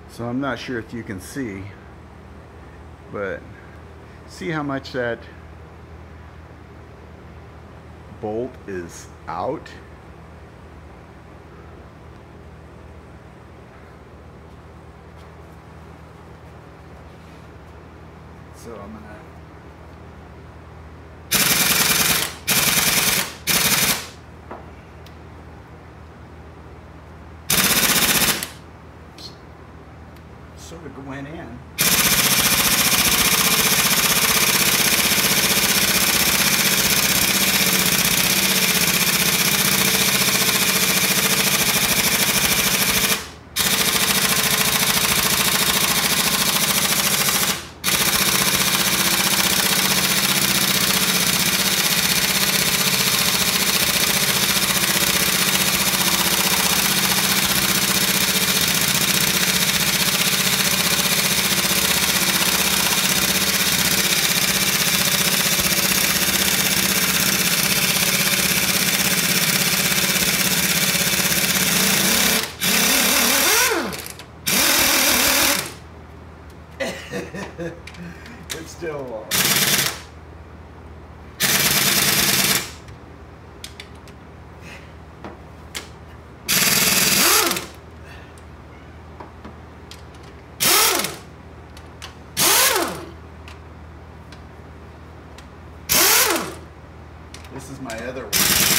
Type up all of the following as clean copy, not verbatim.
So I'm not sure if you can see, but see how much that bolt is out. So I'm gonna sort of went in. It's still this is my other one.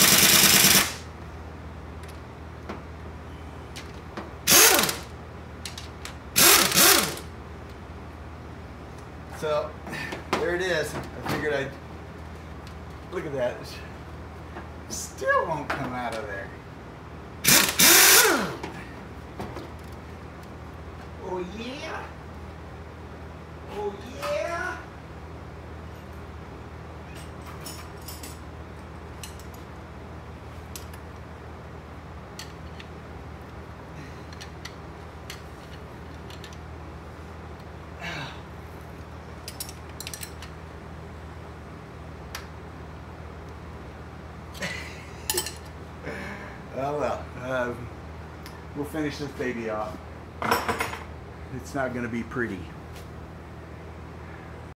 So there it is. I figured I'd look at that. Still won't come out of there. Oh yeah. Oh yeah. Oh well, we'll finish this baby off. It's not going to be pretty.